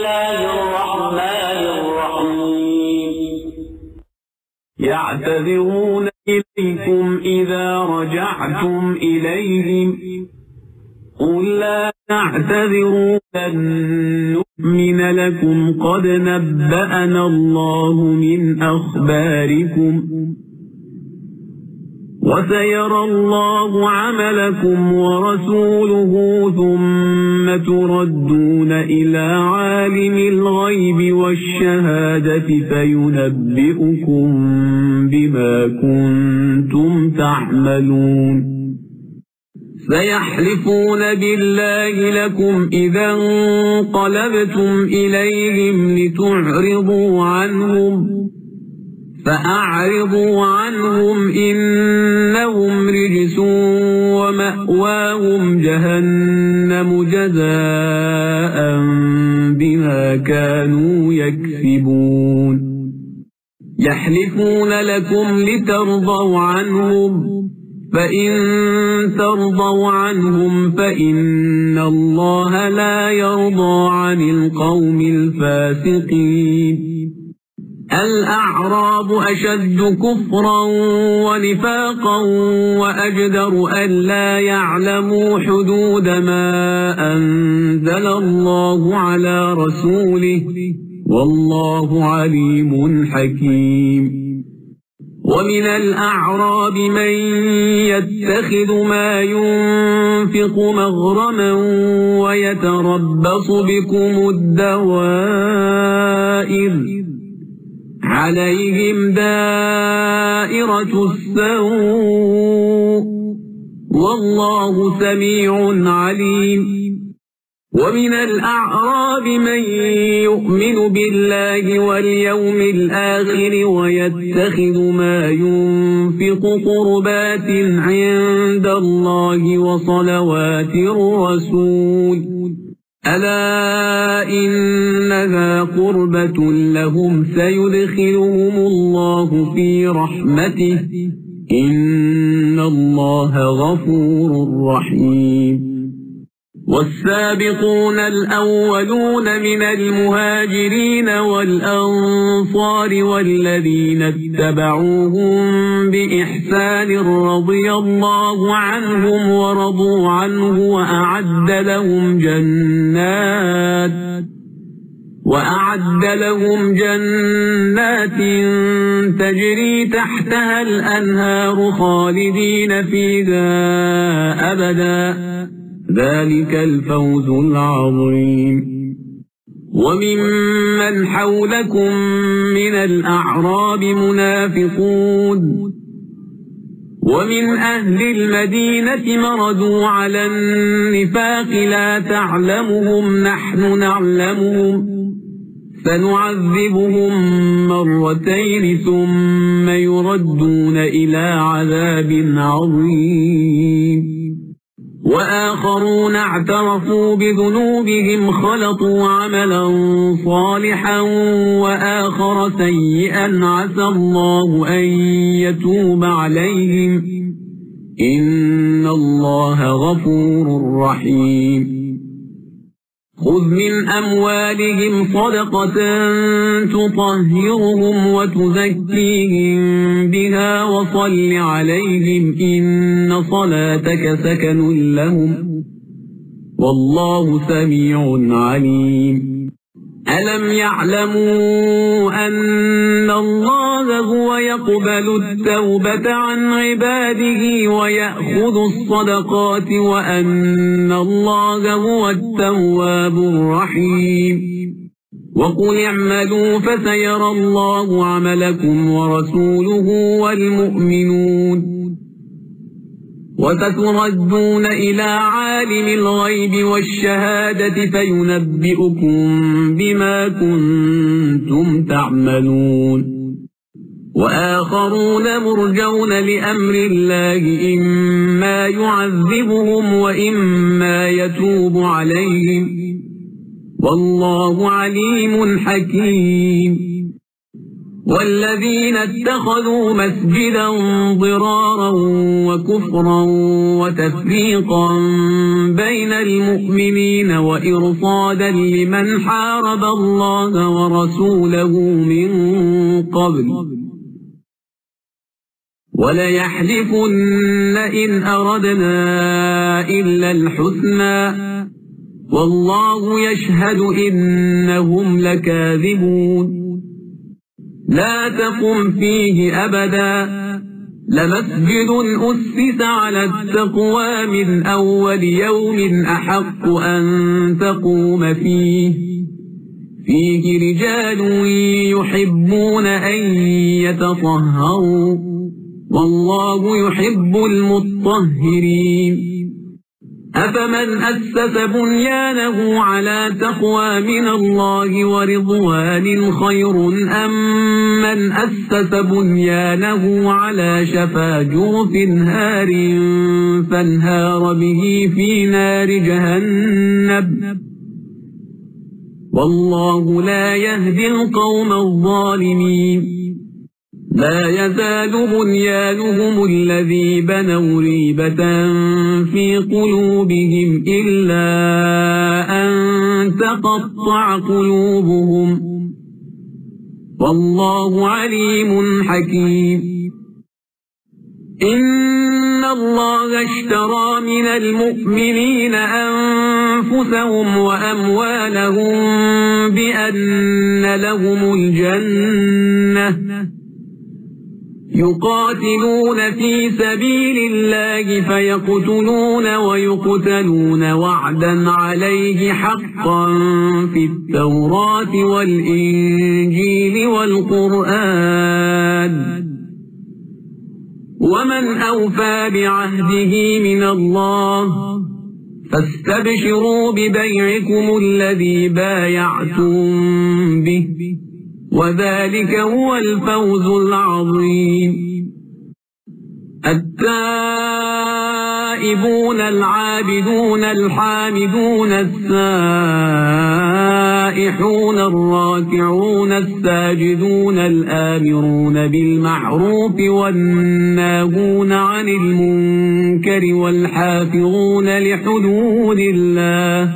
الله الرحمن الرحيم يعتذرون إليكم إذا رجعتم إليهم قل لا تعتذروا لن نؤمن لكم قد نبأنا الله من أخباركم وسيرى الله عملكم ورسوله ثم تردون إلى عالم الغيب والشهادة فينبئكم بما كنتم تعملون سيحلفون بالله لكم إذا انقلبتم إليهم لتعرضوا عنهم فأعرضوا عنهم إنهم رجس ومأواهم جهنم جزاء بما كانوا يكسبون يحلفون لكم لترضوا عنهم فإن ترضوا عنهم فإن الله لا يرضى عن القوم الفاسقين الأعراب أشد كفرا ونفاقا وأجدر ألا يعلموا حدود ما أنزل الله على رسوله والله عليم حكيم ومن الأعراب من يتخذ ما ينفق مغرما ويتربص بكم الدوائر عليهم دائرة السوء والله سميع عليم ومن الأعراب من يؤمن بالله واليوم الآخر ويتخذ ما ينفق قربات عند الله وصلوات الرسول ألا إنها قربة لهم سيدخلهم الله في رحمته إن الله غفور رحيم والسابقون الأولون من المهاجرين والأنصار والذين اتبعوهم بإحسان رضي الله عنهم ورضوا عنه وأعد لهم جنات تجري تحتها الأنهار خالدين فيها أبدا ذلك الفوز العظيم وممن حولكم من الأعراب منافقون ومن أهل المدينة مردوا على النفاق لا تعلمهم نحن نعلمهم فنعذبهم مرتين ثم يردون إلى عذاب عظيم وآخرون اعترفوا بذنوبهم خلطوا عملا صالحا وآخر سيئا عسى الله أن يتوب عليهم إن الله غفور رحيم خذ من أموالهم صدقة تطهرهم وتزكيهم بها وصل عليهم إن صلاتك سكن لهم والله سميع عليم ألم يعلموا أن الله هو يقبل التوبة عن عباده ويأخذ الصدقات وأن الله هو التواب الرحيم وقل اعملوا فسيرى الله عملكم ورسوله والمؤمنون وستردون إلى عالم الغيب والشهادة فينبئكم بما كنتم تعملون وآخرون مرجون لأمر الله إما يعذبهم وإما يتوب عليهم والله عليم حكيم والذين اتخذوا مسجدا ضرارا وكفرا وتفريقا بين المؤمنين وإرصادا لمن حارب الله ورسوله من قبل وليحلفن إن أردنا إلا الحسنى والله يشهد إنهم لكاذبون لا تقم فيه أبدا لمسجد أسس على التقوى من أول يوم أحق أن تقوم فيه رجال يحبون أن يتطهروا والله يحب المطهرين أفمن أسس بنيانه على تقوى من الله ورضوان خير أم من أسس بنيانه على شفا جرف هار فانهار به في نار جهنم والله لا يهدي القوم الظالمين لا يزال بنيانهم الذي بنوا ريبة في قلوبهم إلا أن تقطع قلوبهم والله عليم حكيم إن الله اشترى من المؤمنين أنفسهم وأموالهم بأن لهم الجنة يقاتلون في سبيل الله فيقتلون ويقتلون وعدا عليه حقا في التوراة والإنجيل والقرآن ومن أوفى بعهده من الله فاستبشروا ببيعكم الذي بايعتم به وذلك هو الفوز العظيم التائبون العابدون الحامدون السائحون الراكعون الساجدون الآمرون بالمعروف والناهون عن المنكر والحافظون لحدود الله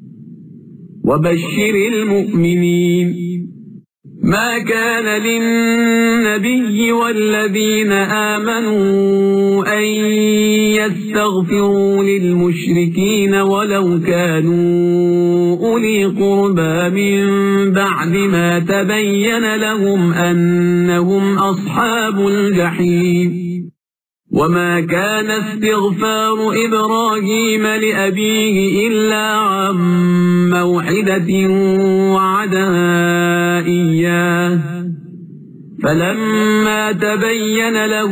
وبشر المؤمنين ما كان للنبي والذين آمنوا أن يستغفروا للمشركين ولو كانوا أولي قربى من بعد ما تبين لهم أنهم أصحاب الجحيم وما كان استغفار إبراهيم لأبيه إلا عن موعدة وعدها إياه فلما تبين له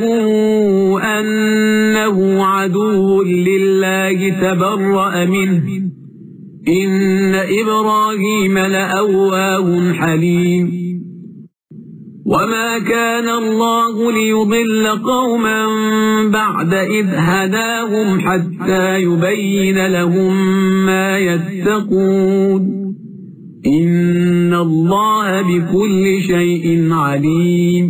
أنه عدو لله تبرأ منه إن إبراهيم لأواه حليم وما كان الله ليضل قوما بعد إذ هداهم حتى يبين لهم ما يتقون إن الله بكل شيء عليم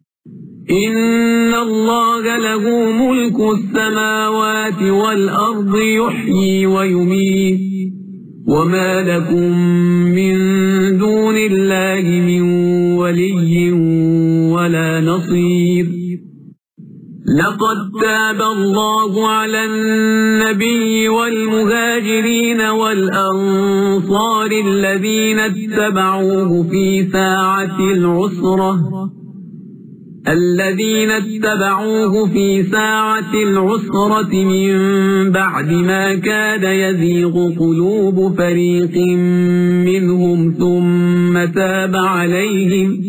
إن الله له ملك السماوات والأرض يحيي ويميت وما لكم من دون الله من ولي ولا نصير لقد تاب الله على النبي والمهاجرين والأنصار الذين اتبعوه في ساعة العسرة من بعد ما كاد يزيغ قلوب فريق منهم ثم تاب عليهم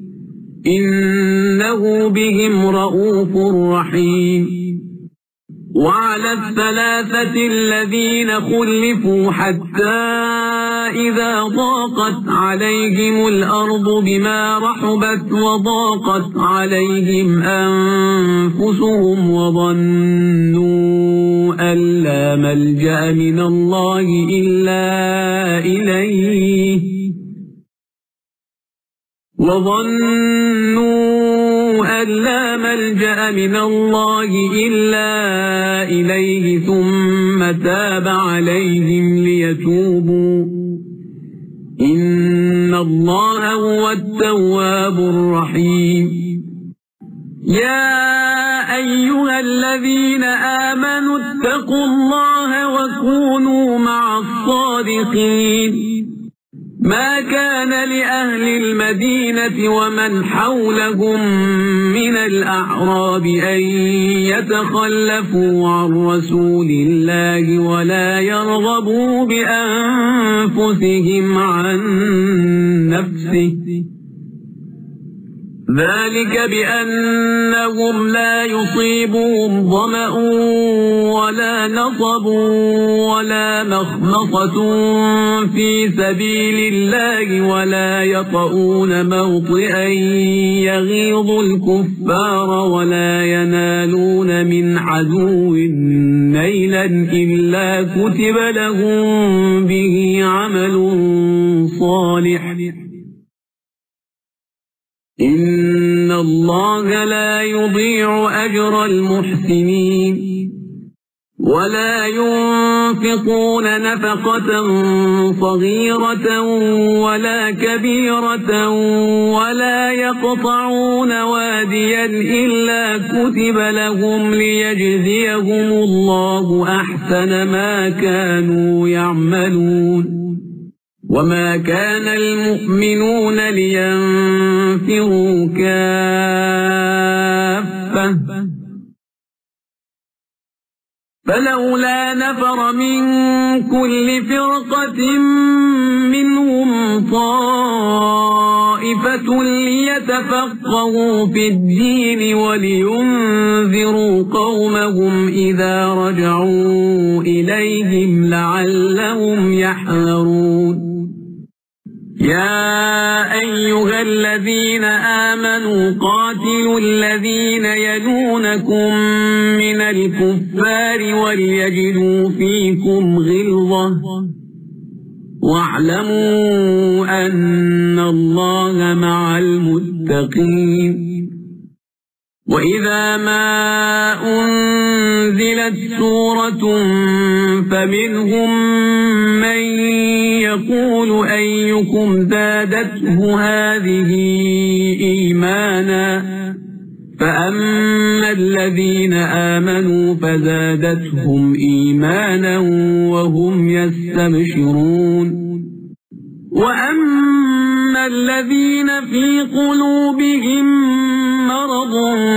إنه بهم رؤوف رحيم وعلى الثلاثة الذين خلفوا حتى إذا ضاقت عليهم الأرض بما رحبت وضاقت عليهم أنفسهم وظنوا أن لا ملجأ من الله إلا إليه وظنوا أن لا ملجأ من الله إلا إليه ثم تاب عليهم ليتوبوا إن الله هو التواب الرحيم يا أيها الذين آمنوا اتقوا الله وكونوا مع الصادقين ما كان لأهل المدينة ومن حولهم من الأعراب أن يتخلفوا عن رسول الله ولا يرغبوا بأنفسهم عن نفسه ذلك بأنهم لا يصيبهم ظمأ ولا نصب ولا مخمصة في سبيل الله ولا يطؤون موطئا يغيظ الكفار ولا ينالون من عدو نيلا إلا كتب لهم به عمل صالح إن الله لا يضيع أجر المحسنين ولا ينفقون نفقة صغيرة ولا كبيرة ولا يقطعون واديا إلا كتب لهم ليجزيهم الله أحسن ما كانوا يعملون وما كان المؤمنون لينفروا كافة فلولا نفر من كل فرقة منهم طائفة ليتفقهوا في الدين ولينذروا قومهم إذا رجعوا إليهم لعلهم يحذرون يا أيها الذين آمنوا قاتلوا الذين يلونكم من الكفار وليجدوا فيكم غلظة واعلموا أن الله مع المتقين وإذا ما أنزلت سورة فمنهم من يقول أيكم زادته هذه إيمانا فأما الذين آمنوا فزادتهم إيمانا وهم يستبشرون وأما الذين في قلوبهم مرض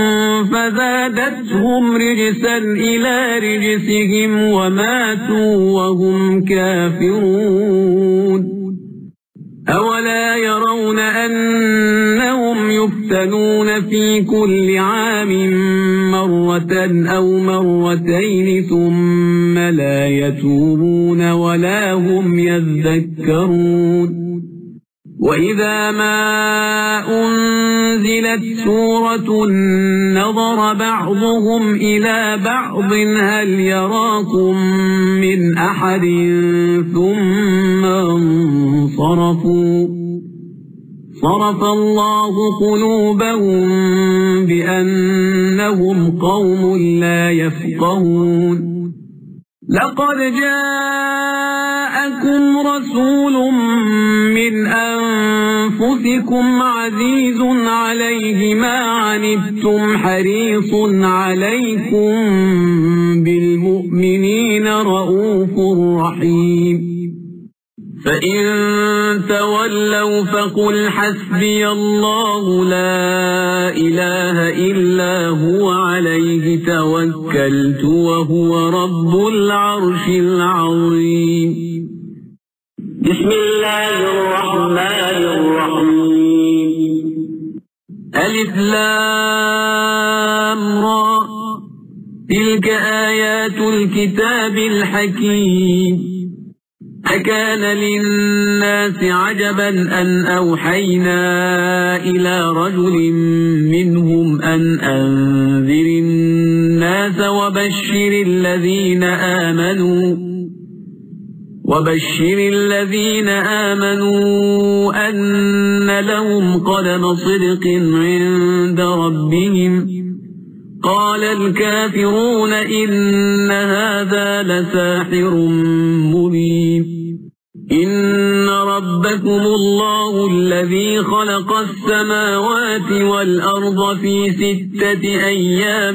فزادتهم رجسا إلى رجسهم وماتوا وهم كافرون أولا يرون أنهم يفتنون في كل عام مرة أو مرتين ثم لا يتوبون ولا هم يذكرون وإذا ما أنزلت سورة نظر بعضهم إلى بعض هل يراكم من أحد ثم انصرفوا صرف الله قلوبهم بأنهم قوم لا يفقهون لقد جاءكم رسول من أنفسكم عزيز عليه ما عنتم حريص عليكم بالمؤمنين رؤوف رحيم فإن تولوا فقل حسبي الله لا إله إلا هو عليه توكلت وهو رب العرش العظيم بسم الله الرحمن الرحيم ألف لام را تلك آيات الكتاب الحكيم أكان للناس عجبا أن أوحينا إلى رجل منهم أن أنذر الناس وبشر الذين آمنوا أن لهم قدم صدق عند ربهم. قال الكافرون إن هذا لساحر مبين. إن ربكم الله الذي خلق السماوات والأرض في 6 أيام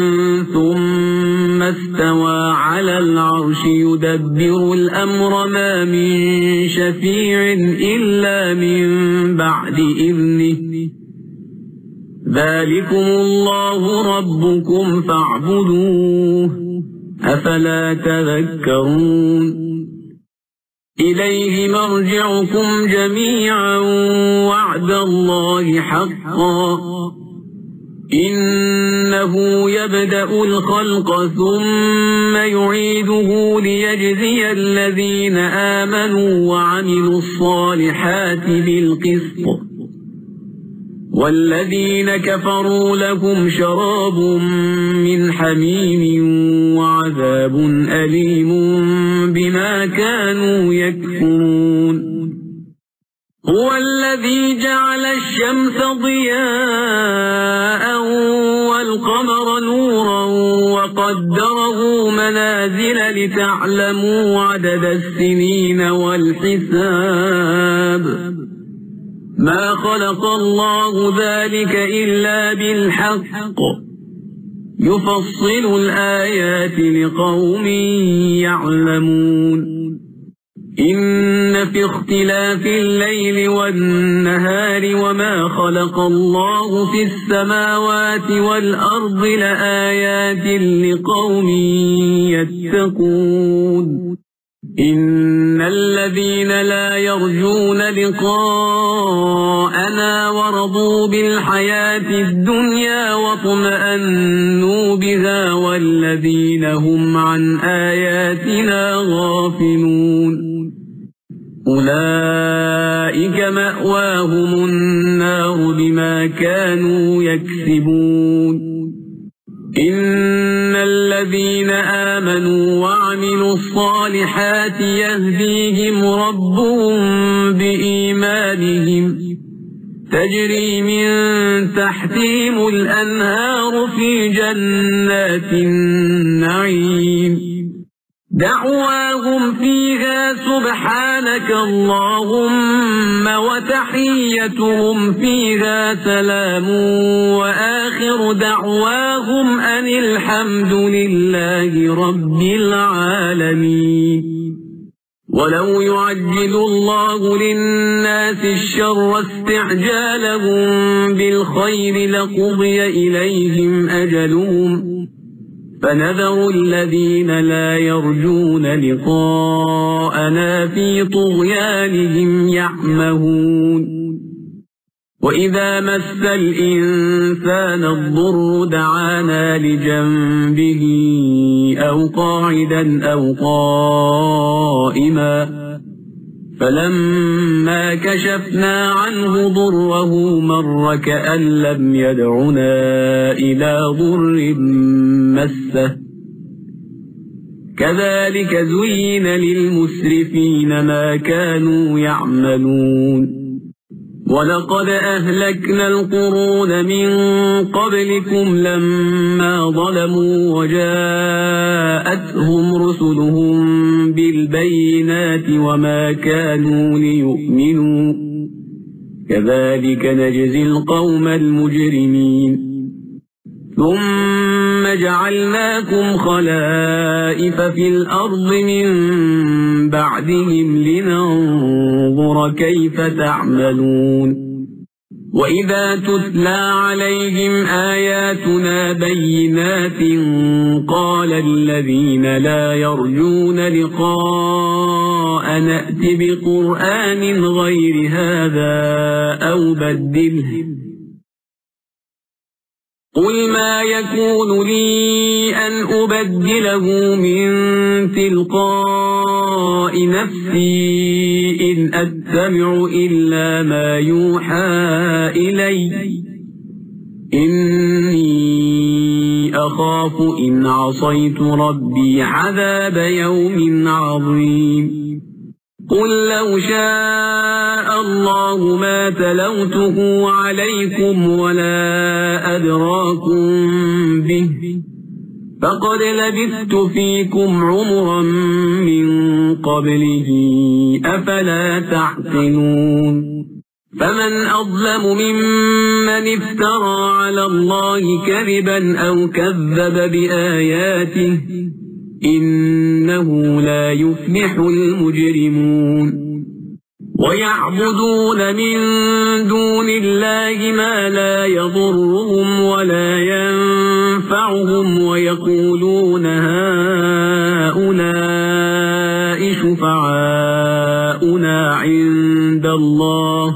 ثم استوى على العرش يدبر الأمر ما من شفيع إلا من بعد إذنه. ذلكم الله ربكم فاعبدوه أفلا تذكرون. إليه مرجعكم جميعا وعد الله حقا. إنه يبدأ الخلق ثم يعيده ليجزي الذين آمنوا وعملوا الصالحات بالقسط. والذين كفروا لهم شراب من حميم وعذاب أليم بما كانوا يكفرون. هو الذي جعل الشمس ضياء والقمر نورا وقدره منازل لتعلموا عدد السنين والحساب. ما خلق الله ذلك إلا بالحق يفصل الآيات لقوم يعلمون. إن في اختلاف الليل والنهار وما خلق الله في السماوات والأرض لآيات لقوم يتقون. إن الذين لا يرجون لقاءنا ورضوا بالحياة الدنيا واطمأنوا بها والذين هم عن آياتنا غافلون أولئك مأواهم النار بما كانوا يكسبون. إن الذين آمنوا وعملوا الصالحات يهديهم ربهم بإيمانهم تجري من تحتهم الأنهار في جنات النعيم دعواهم فيها سبحانك اللهم وتحيتهم فيها سلام وآخر دعواهم أن الحمد لله رب العالمين. ولو يعجل الله للناس الشر استعجالهم بالخير لقضي إليهم أجلهم فنذر الذين لا يرجون لقاءنا في طغيانهم يعمهون. وإذا مس الإنسان الضر دعانا لجنبه أو قاعدا أو قائما فلما كشفنا عنه ضره مر كأن لم يدعنا إلى ضر مسه كذلك زين للمسرفين ما كانوا يعملون. ولقد أهلكنا القرون من قبلكم لما ظلموا وجاءتهم رسلهم بالبينات وما كانوا ليؤمنوا كذلك نجزي القوم المجرمين. ثم جعلناكم خلائف في الأرض من بعدهم لننظر كيف تعملون. وإذا تتلى عليهم آياتنا بينات قال الذين لا يرجون لقاء نأت بقرآن غير هذا أو بدله قل ما يكون لي أن أبدله من تلقاء نفسي إن أتبع إلا ما يوحى إلي إني أخاف إن عصيت ربي عذاب يوم عظيم قل لو شاء الله ما تلوته عليكم ولا أدراكم به فقد لبثت فيكم عمرا من قبله أفلا تعقلون فمن أظلم ممن افترى على الله كذبا أو كذب بآياته إنه لا يفلح المجرمون ويعبدون من دون الله ما لا يضرهم ولا ينفعهم ويقولون هؤلاء شفعاؤنا عند الله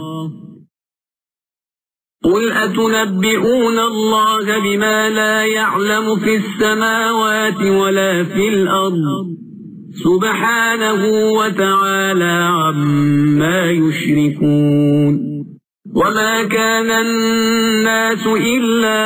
قل أتنبئون الله بما لا يعلم في السماوات ولا في الأرض سبحانه وتعالى عما يشركون وما كان الناس إلا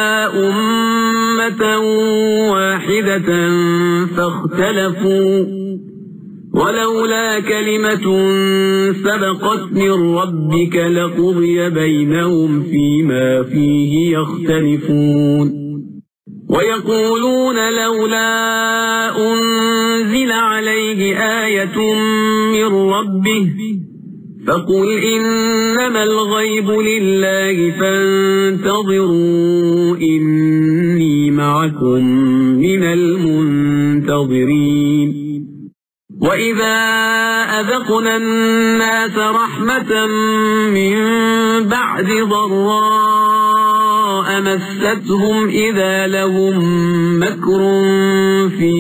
أمة واحدة فاختلفوا ولولا كلمة سبقت من ربك لقضي بينهم فيما فيه يختلفون ويقولون لولا أنزل عليه آية من ربه فقل إنما الغيب لله فانتظروا إني معكم من المنتظرين وإذا أذقنا الناس رحمة من بعد ضراء مستهم إذا لهم مكر في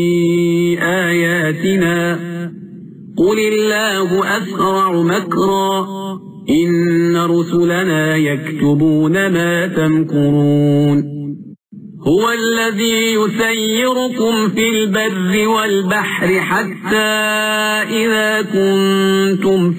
آياتنا قل الله أسرع مكرا إن رسلنا يكتبون ما تمكرون هو الذي يسيركم في البر والبحر حتى إذا كنتم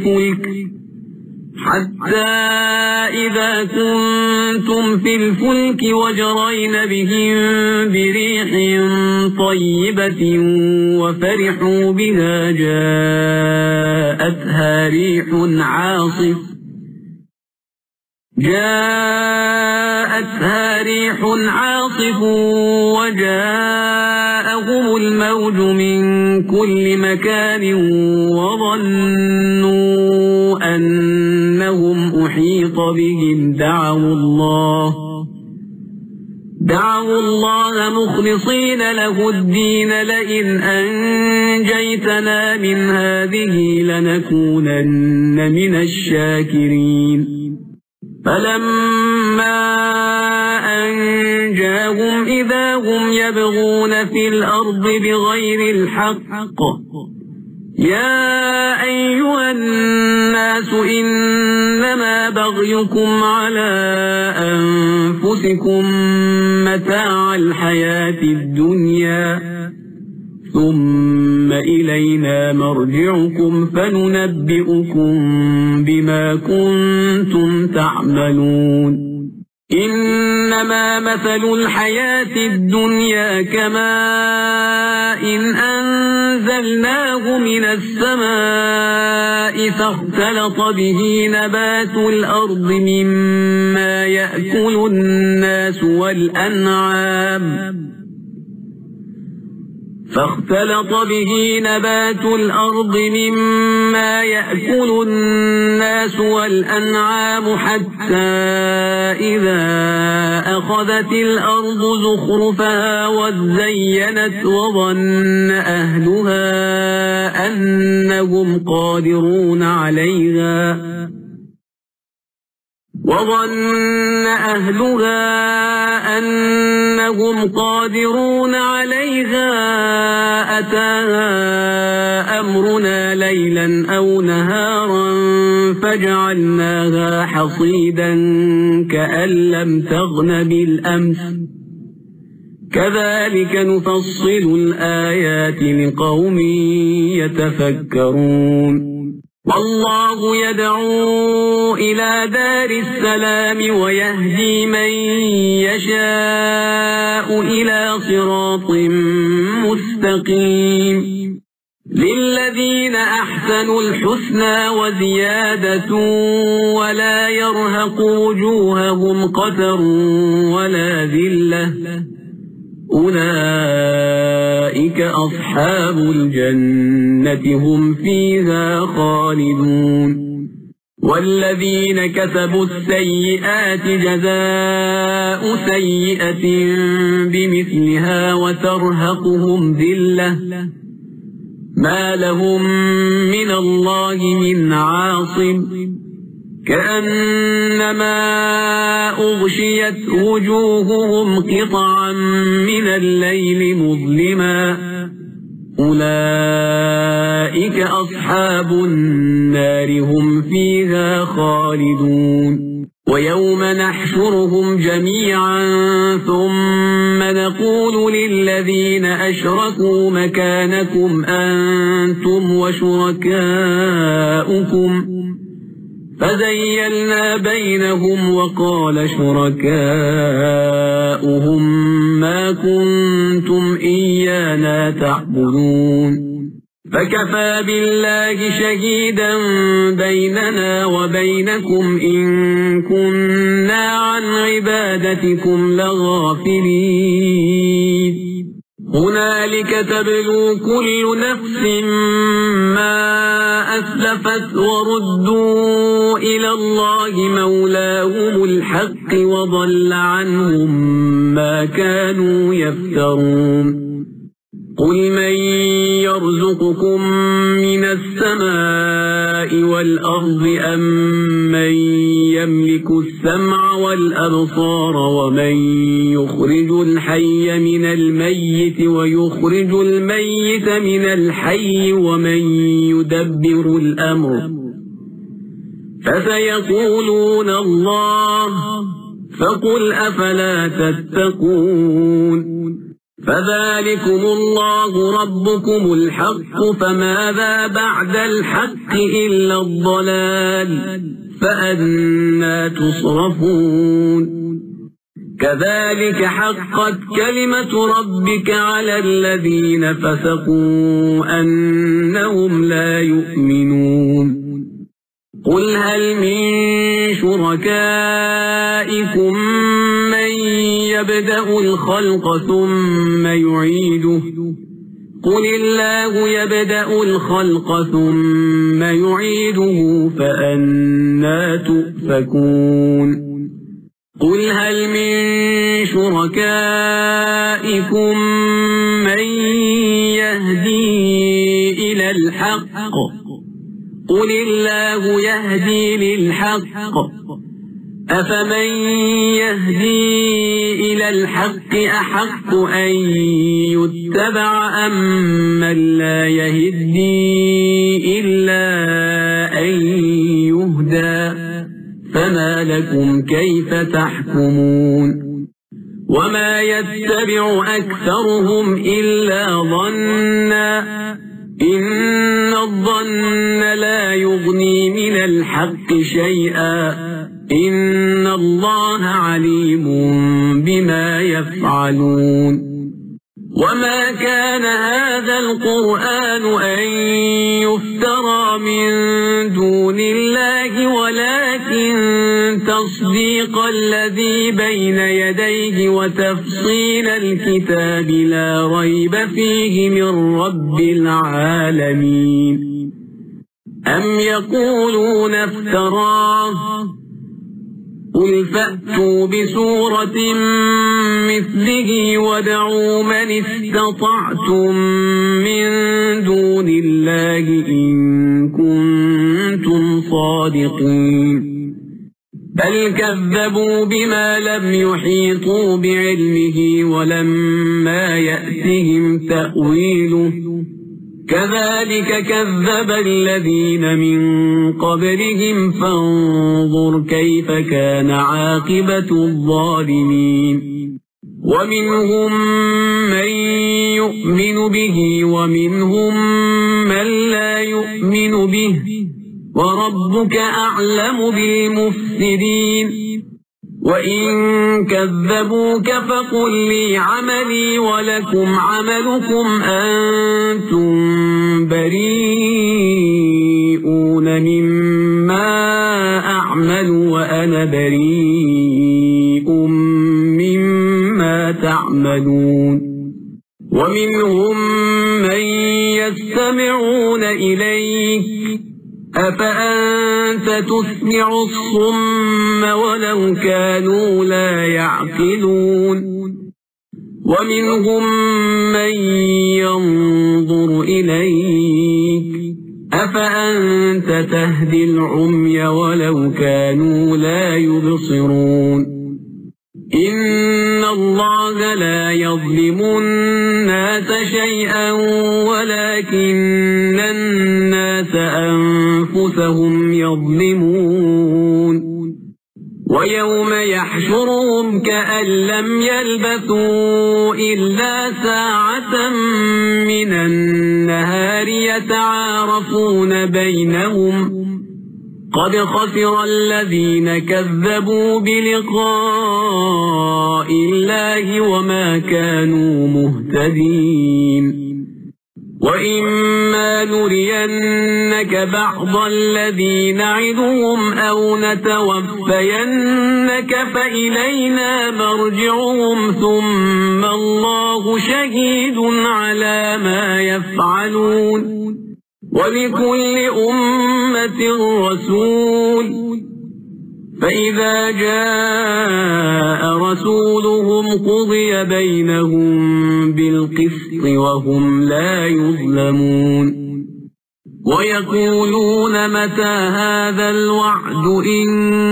في الفلك وجرين بهم بريح طيبة وفرحوا بها جاءتها ريح عاصف وجاءهم الموج من كل مكان وظنوا أنهم أحيط بهم دعوا الله مخلصين له الدين لئن أنجيتنا من هذه لنكونن من الشاكرين فلما أنجاهم إذا هم يبغون في الأرض بغير الحق يا أيها الناس إنما بغيكم على أنفسكم متاع الحياة الدنيا ثم إلينا مرجعكم فننبئكم بما كنتم تعملون إنما مثل الحياة الدنيا كماء أنزلناه من السماء فاختلط به نبات الأرض مما يأكل الناس والأنعام حتى إذا أخذت الأرض زخرفها وزينت وظن أهلها أنهم قادرون عليها أتاها أمرنا ليلا أو نهارا فجعلناها حصيدا كأن لم تغن بالأمس كذلك نفصل الآيات لقوم يتفكرون والله يدعو إلى دار السلام ويهدي من يشاء إلى صراط مستقيم للذين أحسنوا الحسنى وزيادة ولا يرهق وجوههم قتر ولا ذلة أولئك أصحاب الجنة هم فيها خالدون والذين كسبوا السيئات جزاء سيئة بمثلها وترهقهم ذلة ما لهم من الله من عاصم كأنما أغشيت وجوههم قطعا من الليل مظلما أولئك أصحاب النار هم فيها خالدون ويوم نحشرهم جميعا ثم نقول للذين أشركوا مكانكم أنتم وشركاؤكم فزيلنا بينهم وقال شركاؤهم ما كنتم إيانا تعبدون فكفى بالله شهيدا بيننا وبينكم إن كنا عن عبادتكم لغافلين هنالك تبلو كل نفس ما أسلفت وردوا إلى الله مولاهم الحق وضل عنهم ما كانوا يفترون قل من يرزقكم من السماء والأرض أم من يملك السمع والأبصار ومن يخرج الحي من الميت ويخرج الميت من الحي ومن يدبر الأمر فسيقولون الله فقل أفلا تتقون فذلكم الله ربكم الحق فماذا بعد الحق إلا الضلال فأنى تصرفون كذلك حقت كلمة ربك على الذين فسقوا أنهم لا يؤمنون قل هل من شركائكم من يبدأ الخلق ثم يعيده قل الله يبدأ الخلق ثم يعيده فأنى تؤفكون قل هل من شركائكم من يهدي إلى الحق قل الله يهدي للحق أفمن يهدي إلى الحق أحق أن يتبع أم من لا يهدي إلا أن يهدى فما لكم كيف تحكمون وما يتبع أكثرهم إلا ظنا إن الظن لا يغني من الحق شيئا إن الله عليم بما يفعلون وما كان هذا القرآن أن يفترى من دون الله ولكن تصديق الذي بين يديه وتفصيل الكتاب لا ريب فيه من رب العالمين أم يقولون افتراه قل فأتوا بسورة مثله وادعوا من استطعتم من دون الله إن كنتم صادقين بل كذبوا بما لم يحيطوا بعلمه ولما يأتهم تأويله كذلك كذب الذين من قبلهم فانظر كيف كان عاقبة الظالمين ومنهم من يؤمن به ومنهم من لا يؤمن به وربك أعلم بالمفسدين وإن كذبوك فقل لي عملي ولكم عملكم أنتم بريئون مما أعمل وأنا بريء مما تعملون ومنهم من يستمعون إليك أفأنت تسمع الصم ولو كانوا لا يعقلون ومنهم من ينظر إليك أفأنت تهدي العمي ولو كانوا لا يبصرون إن الله لا يظلم الناس شيئا ولكن الناس أنفسهم يظلمون ويوم يحشرهم كأن لم يلبثوا إلا ساعة من النهار يتعارفون بينهم قد خسر الذين كذبوا بلقاء الله وما كانوا مهتدين وإما نرينك بعض الذي نعدهم أو نتوفينك فإلينا مرجعهم ثم الله شهيد على ما يفعلون ولكل أمة رسول فإذا جاء رسولهم قضي بينهم بالقسط وهم لا يظلمون ويقولون متى هذا الوعد إن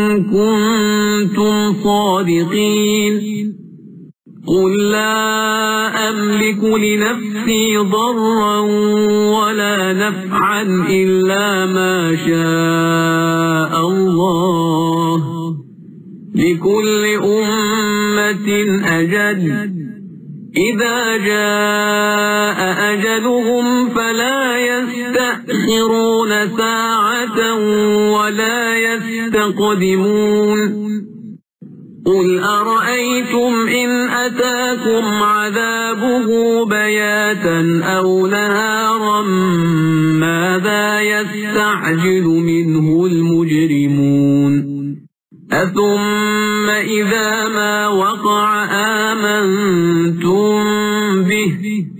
كنتم صادقين قل لا أملك لنفسي ضرا ولا نفعا إلا ما شاء الله لكل أمة أجل إذا جاء أجلهم فلا يستأخرون ساعة ولا يستقدمون قل أرأيتم إن أتاكم عذابه بياتا أو نهارا ماذا يستعجل منه المجرمون أثم إذا ما وقع آمنتم به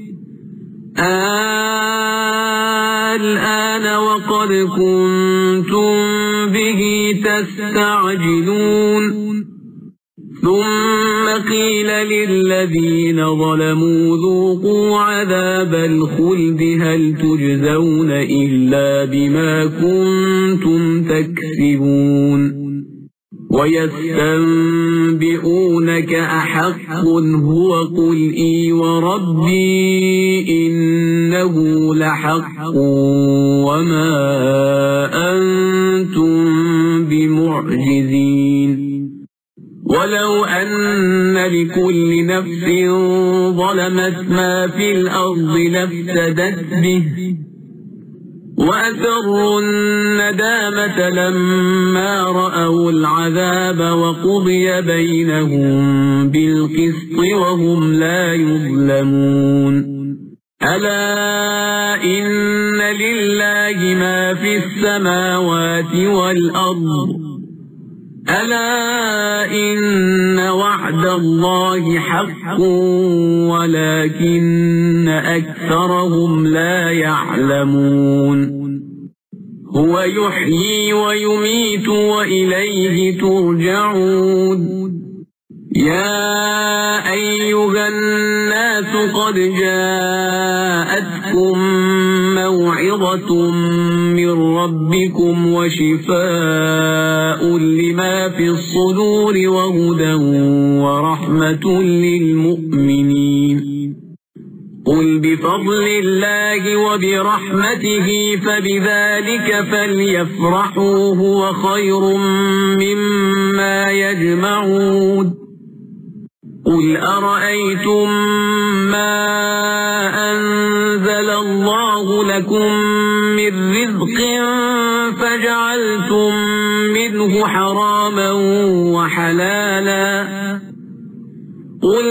الآن وقد كنتم به تستعجلون ثم قيل للذين ظلموا ذوقوا عذاب الخلد هل تجزون إلا بما كنتم تكسبون ويستنبئونك أحق هو قل إي وربي إنه لحق وما أنتم بمعجزين ولو أن لكل نفس ظلمت ما في الأرض لافتدت به وأسروا الندامة لما رأوا العذاب وقضي بينهم بالقسط وهم لا يظلمون ألا إن لله ما في السماوات والأرض ألا إن وعد الله حق ولكن أكثرهم لا يعلمون هو يحيي ويميت وإليه ترجعون يا أيها الناس قد جاءتكم موعظة من ربكم وشفاء لما في الصدور وهدى ورحمة للمؤمنين قل بفضل الله وبرحمته فبذلك فليفرحوا هو خير مما يجمعون قل أرأيتم ما أنزل الله لكم من رزق فجعلتم منه حراما وحلالا قل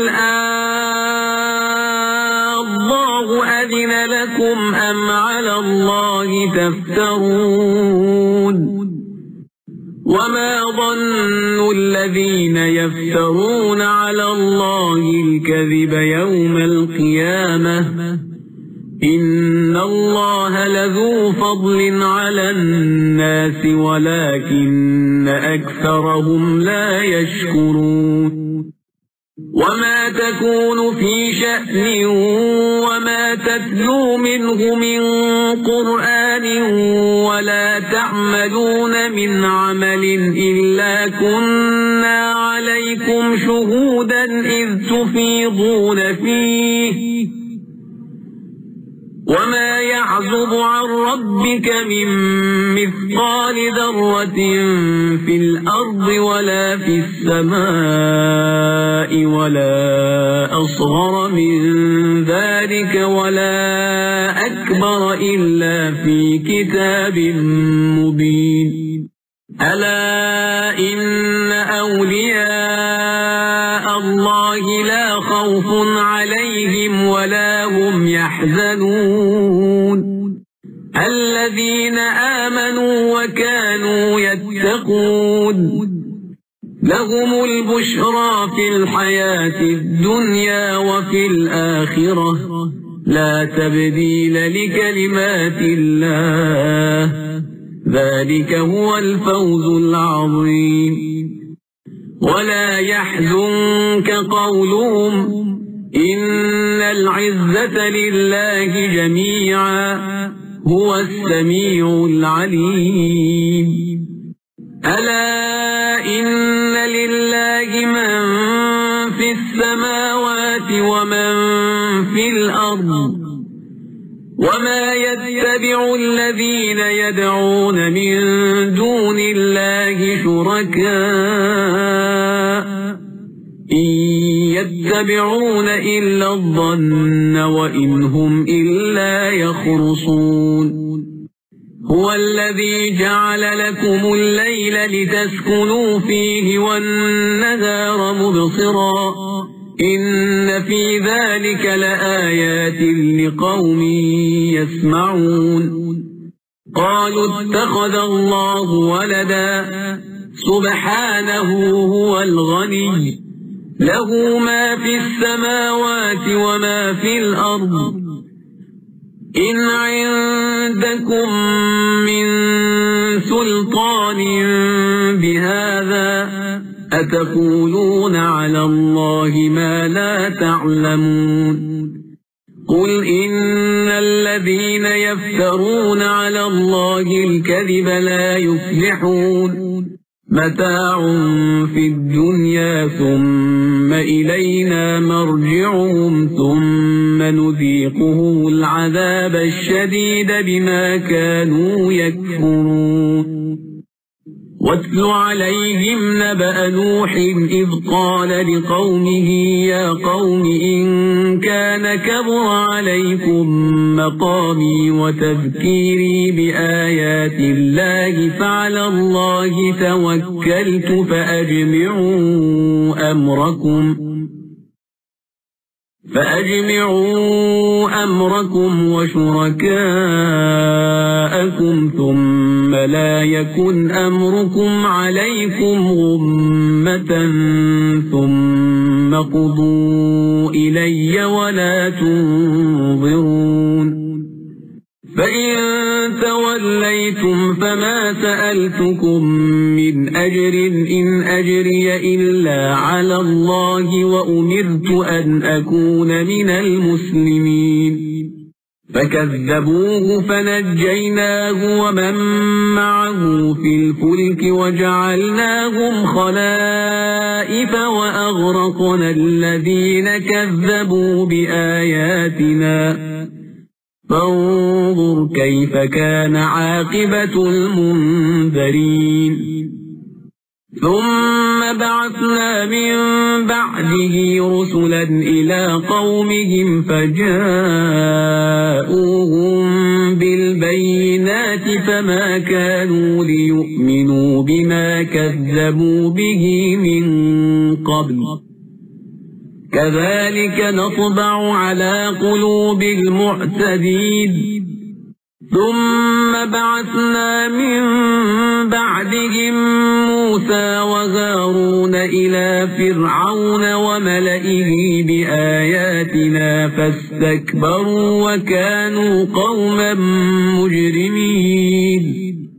الله أذن لكم أم على الله تفترون وما ظن الذين يفترون على الله الكذب يوم القيامة إن الله لذو فضل على الناس ولكن أكثرهم لا يشكرون وما تكون في شأن وما تتلو منه من قرآن ولا تعملون من عمل إلا كنا عليكم شهودا إذ تفيضون فيه وما يعزب عن ربك من مثقال ذرة في الأرض ولا في السماء ولا أصغر من ذلك ولا أكبر إلا في كتاب مبين ألا إن أولياء الله لا خوف عليهم ولا هم يحزنون الذين آمنوا وكانوا يتقون لهم البشرى في الحياة الدنيا وفي الآخرة لا تبديل لكلمات الله ذلك هو الفوز العظيم ولا يحزنك قولهم إن العزة لله جميعا هو السميع العليم ألا إن لله من في السماوات ومن في الأرض وما يتبع الذين يدعون من دون الله شركاء إن يتبعون إلا الظن وإن هم إلا يخرصون هو الذي جعل لكم الليل لتسكنوا فيه والنهار مبصرا إن في ذلك لآيات لقوم يسمعون قالوا اتخذ الله ولدا سبحانه هو الغني له ما في السماوات وما في الأرض إن عندكم من سلطان بهذا أتقولون على الله ما لا تعلمون قل إن الذين يفترون على الله الكذب لا يفلحون متاع في الدنيا ثم إلينا مرجعهم ثم نذيقهم العذاب الشديد بما كانوا يكفرون واتل عليهم نبأ نوح إذ قال لقومه يا قوم إن كان كبر عليكم مقامي وتذكيري بآيات الله فعلى الله توكلت فأجمعوا أمركم وشركاءكم ثم لا يكن أمركم عليكم غمة ثم قضوا إلي ولا تنظرون فإن توليتم فما سألتكم من أجر إن أجري إلا على الله وأمرت أن أكون من المسلمين فكذبوه فنجيناه ومن معه في الفلك وجعلناهم خلائف وأغرقنا الذين كذبوا بآياتنا فانظر كيف كان عاقبة المنذرين ثم بعثنا من بعده رسلا إلى قومهم فجاءوهم بالبينات فما كانوا ليؤمنوا بما كذبوا به من قبل كذلك نطبع على قلوب المعتدين ثم بعثنا من بعدهم موسى وهارون إلى فرعون وملئه بآياتنا فاستكبروا وكانوا قوما مجرمين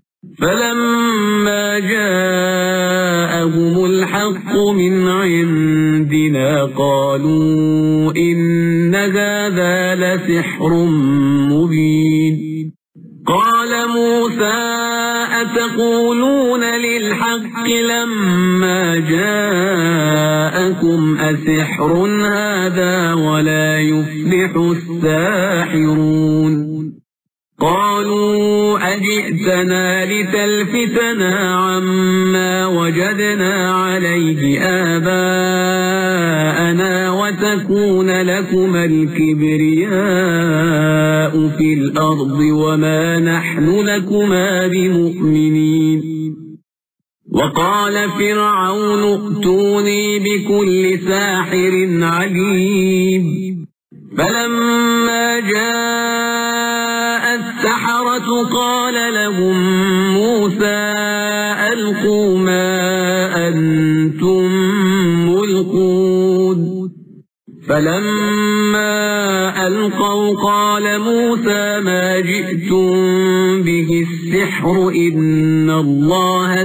فلما جاءهم الحق من عندنا قالوا إن هذا لسحر مبين قال موسى أتقولون للحق لما جاءكم أسحر هذا ولا يفلح الساحرون قالوا أجئتنا لتلفتنا عما وجدنا عليه آباءنا وتكون لكما الكبرياء في الأرض وما نحن لكما بمؤمنين وقال فرعون ائتوني بكل ساحر عليم فلما جاء السحرة قال لهم موسى ألقوا ما أنتم ملقون فلما ألقوا قال موسى ما جئتم به السحر إن الله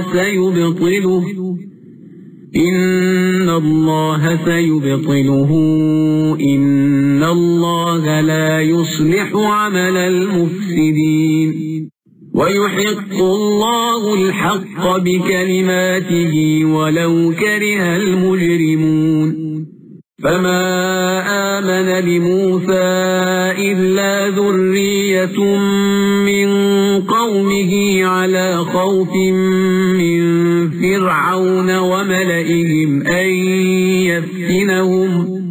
سيبطله إن الله لا يصلح عمل المفسدين ويحق الله الحق بكلماته ولو كره المجرمون فما آمن لموسى إلا ذرية من قومه على خوف من فرعون وملئهم أن يفتنهم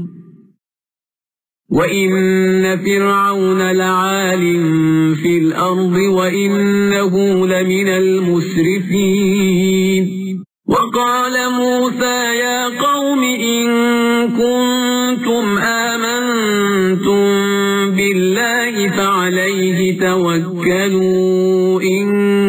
وإن فرعون لعال في الأرض وإنه لمن المسرفين وقال موسى يا قوم إن كنتم آمنتم بالله فعليه توكلوا إن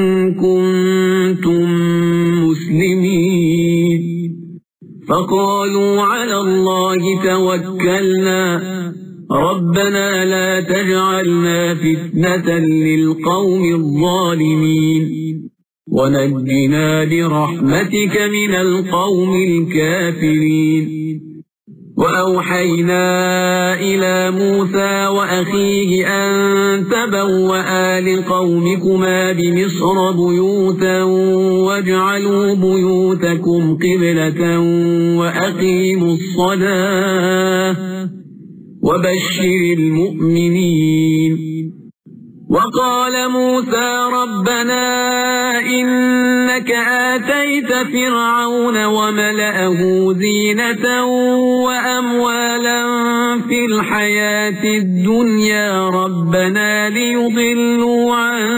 كنتم مسلمين فقالوا على الله توكلنا ربنا لا تجعلنا فتنة للقوم الظالمين ونجنا برحمتك من القوم الكافرين وأوحينا إلى موسى وأخيه أن تبوأ لقومكما بمصر بيوتا واجعلوا بيوتكم قبلة وأقيموا الصلاة وبشر المؤمنين وقال موسى ربنا إنك آتيت فرعون وملأه زينة وأموالا في الحياة الدنيا ربنا ليضلوا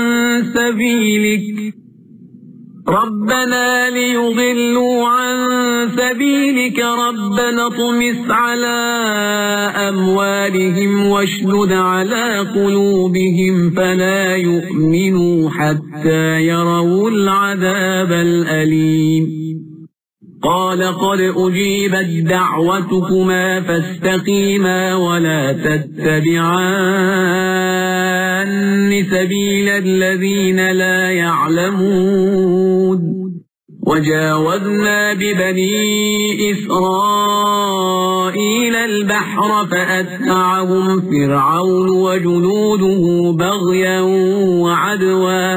عن سبيلك ربنا اطمس على أموالهم واشدد على قلوبهم فلا يؤمنوا حتى يروا العذاب الأليم قال قد أجيبت دعوتكما فاستقيما ولا تتبعان سبيل الذين لا يعلمون وجاوزنا ببني إسرائيل البحر فأتبعهم فرعون وجنوده بغيا وعدوا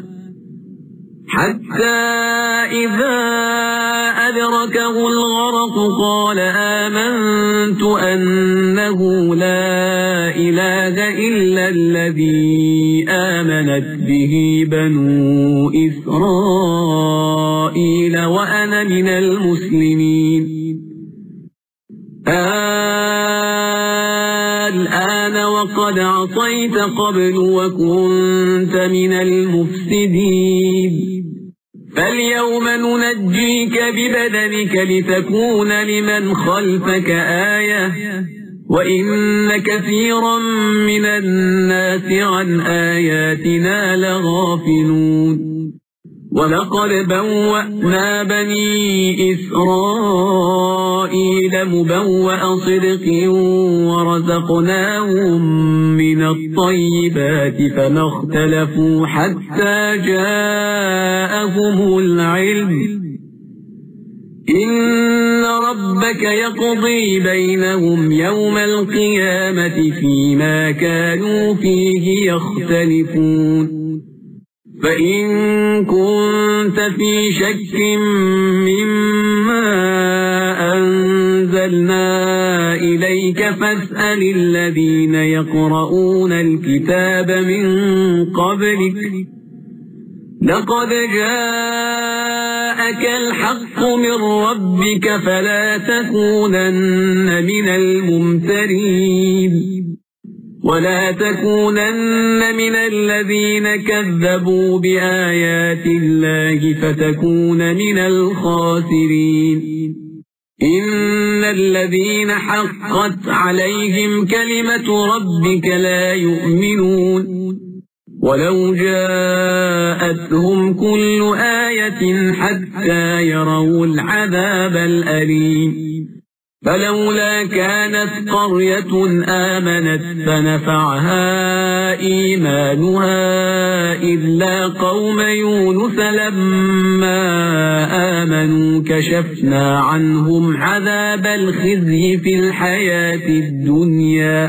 حتى إذا أدركه الغرق قال آمنت أنه لا إله إلا الذي آمنت به بنو إسرائيل وأنا من المسلمين. الآن وقد عصيت قبل وكنت من المفسدين. فاليوم ننجيك ببدنك لتكون لمن خلفك آية وإن كثيرا من الناس عن آياتنا لغافلون. ولقد بوأنا بني إسرائيل مبوأ صدق ورزقناهم من الطيبات فما اختلفوا حتى جاءهم العلم. إن ربك يقضي بينهم يوم القيامة فيما كانوا فيه يختلفون. فإن كنت في شك مما أنزلنا إليك فاسأل الذين يقرؤون الكتاب من قبلك لقد جاءك الحق من ربك فلا تكونن من الممترين ولا تكونن من الذين كذبوا بآيات الله فتكون من الخاسرين. إن الذين حقت عليهم كلمة ربك لا يؤمنون ولو جاءتهم كل آية حتى يروا العذاب الأليم. فلولا كانت قرية آمنت فنفعها إيمانها إلا قوم يونس لما آمنوا كشفنا عنهم عذاب الخزي في الحياة الدنيا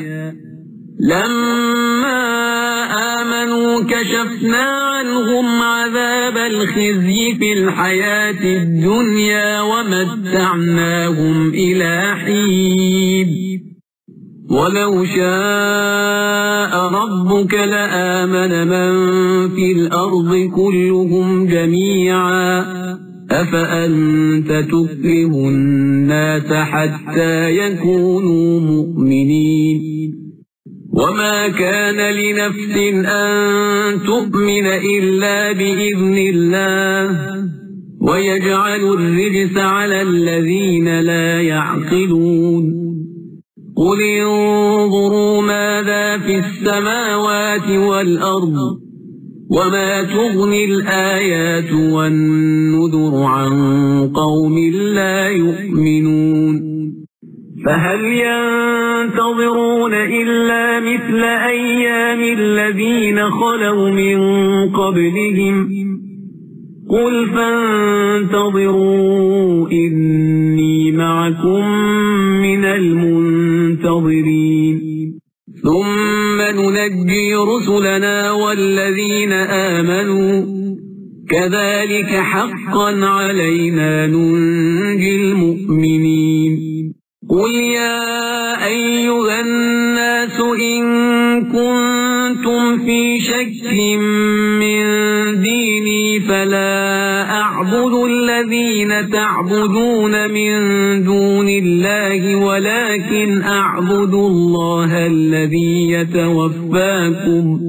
كشفنا عنهم عذاب الخزي في الحياة الدنيا ومتعناهم إلى حين. ولو شاء ربك لآمن من في الأرض كلهم جميعا أفأنت تكره الناس حتى يكونوا مؤمنين. وما كان لنفس أن تؤمن إلا بإذن الله ويجعل الرجس على الذين لا يعقلون. قل انظروا ماذا في السماوات والأرض وما تغني الآيات والنذر عن قوم لا يؤمنون. فهل ينتظرون إلا مثل أيام الذين خلوا من قبلهم قل فانتظروا إني معكم من المنتظرين. ثم ننجي رسلنا والذين آمنوا كذلك حقا علينا ننجي المؤمنين. قل يا أيها الناس إن كنتم في شك من ديني فلا أعبد الذين تعبدون من دون الله ولكن أعبد الله الذي يتوفاكم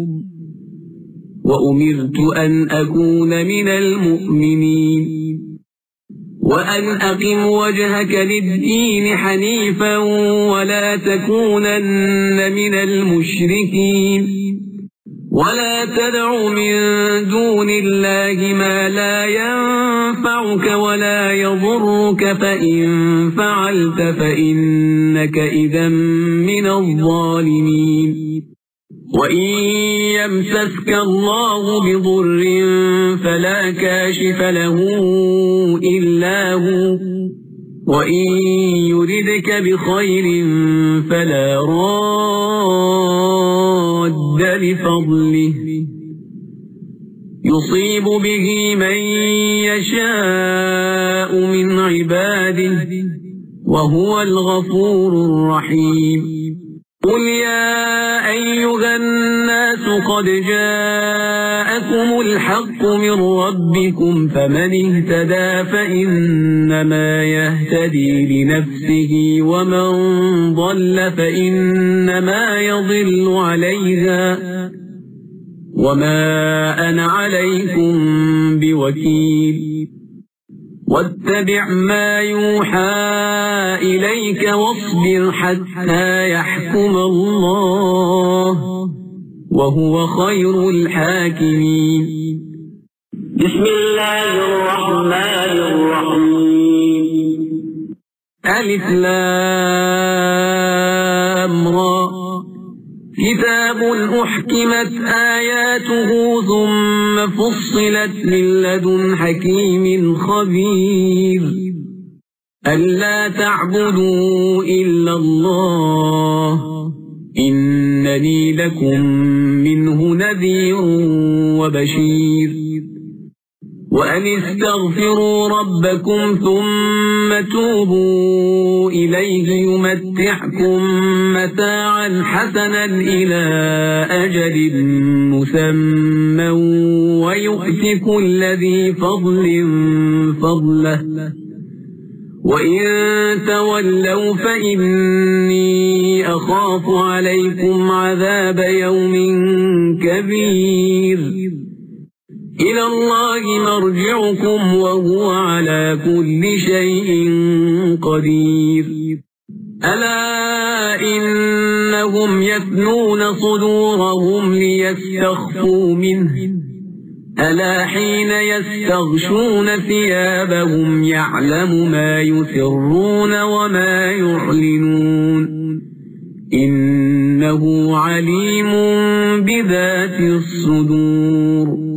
وأمرت أن أكون من المؤمنين. وأن أقم وجهك للدين حنيفا ولا تكونن من المشركين. ولا تدع من دون الله ما لا ينفعك ولا يضرك فإن فعلت فإنك إذا من الظالمين. وإن يمسسك الله بضر فلا كاشف له إلا هو وإن يردك بخير فلا راد لفضله يصيب به من يشاء من عباده وهو الغفور الرحيم. قل يا أيها الناس قد جاءكم الحق من ربكم فمن اهتدى فإنما يهتدي لنفسه ومن ضل فإنما يضل عليها وما أنا عليكم بوكيل واتبع ما يوحى إليك واصبر حتى يحكم الله وهو خير الحاكمين. بسم الله الرحمن الرحيم. ألف لام را كتاب أحكمت آياته ثم فصلت من لدن حكيم خبير ألا تعبدوا إلا الله إنني لكم منه نذير وبشير وأن استغفروا ربكم ثم توبوا إليه يمتعكم متاعا حسنا إلى أجل مسمى ويؤت كل ذي فضل فضله وإن تولوا فإني أخاف عليكم عذاب يوم كبير إلى الله مرجعكم وهو على كل شيء قدير ألا إنهم يثنون صدورهم ليستخفوا منه ألا حين يستغشون ثيابهم يعلم ما يسرون وما يعلنون إنه عليم بذات الصدور.